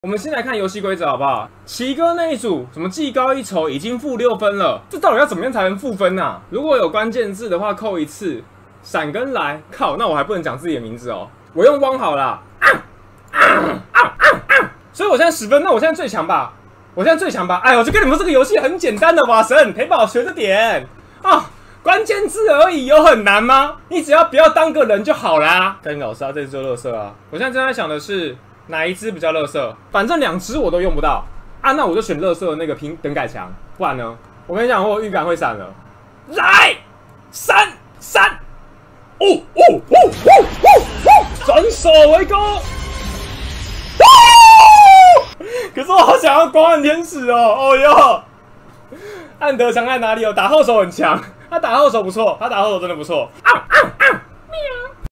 我们先来看游戏规则好不好？奇哥那一组什么技高一筹已经负6分了，这到底要怎么样才能负分啊？如果有关键字的话扣1次，闪跟来，靠，那我还不能讲自己的名字哦。我用汪好啦，所以我现在10分，那我现在最强吧？我现在最强吧？哎呦，就跟你们说这个游戏很简单的吧，神陪宝学着点啊！关键字而已，有很难吗？你只要不要当个人就好啦。跟老师啊，这只就垃圾啊！我现在正在想的是。哪一只比较垃圾？反正2只我都用不到啊，那我就选垃圾的那个拼等改墙，不然呢？我跟你讲，我有预感会闪了。来，3、转手为攻。可是我好想要光暗天使哦！哦哟，暗德强在哪里哦？打后手很强，他打后手不错，他打后手真的不错。